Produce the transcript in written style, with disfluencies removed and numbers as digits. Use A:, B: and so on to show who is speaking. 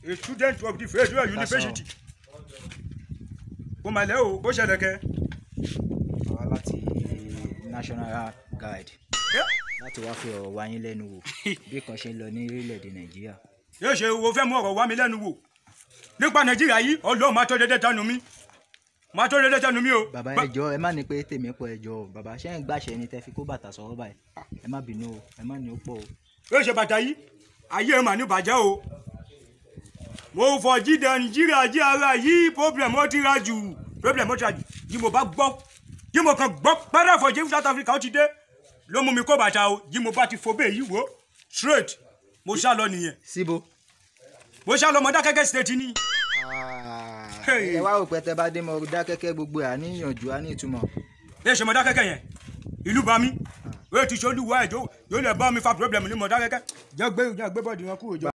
A: a student of the Federal University. Ó máa lẹ́ o, ó ṣẹlẹ̀ kẹ́.
B: Àwa láti National Guide láti wá fi ọ̀rọ̀ wá yín lẹ́nu wò bí kan ṣe ń lọ ní orílẹ̀-èdè Nàìjíríà.
A: Yóò ṣe wo fẹ́ mú ọ̀rọ̀ wá mi lẹ́nu wò. Nípa Nàìjíríà yìí, Ọlọ́run máa tó dédé tánu mi. Máa tó dédé tánu mi o.
B: Bàbá ẹjọ́ ẹ má ní pé tèmi pọ̀ ẹjọ́ o. Bàbá ṣé ń gbàṣẹ ni tẹ́ fi kó bàtà sọ̀rọ̀ báyìí. Ẹ má bínú o, ẹ má ní ó pọ̀ o.
A: Yóò ṣe bàtà yìí, ayé ẹ̀ mà ní bàjẹ́ o. Mo fọ jíde Nàìjíríà jí ara yìí problem ó ti ra jù. Problem ó ti ra jù. Yìí mo bá gbọ́. Yìí mo kàn gbọ́ padà fọ jí South Africa ó ti dé. Ló mú mi kó bàtà o. Yìí mo bá ti fo bẹ́ẹ̀ yìí wò. Straight. Mo ṣá lọ nìyẹn.
B: Síbo.
A: Mo ṣá lọ Mọdákẹ́kẹ́ state ni.
B: Ẹ wá rò pé tẹ́ bá dé Mọdákẹ́kẹ́ gbogbo ẹ̀ àníyànjú àní ìtumọ̀.
A: Ẹ ṣe Mọdákẹ́kẹ́ yẹn. Ìlú bá mi. Wé ti ṣolúwa ẹ̀jọ́ yóò lè bá mi fa problem ní Mọdákẹ́kẹ́. Jẹ́ gbé bọ́ọ̀dì wọn kúrò jọ.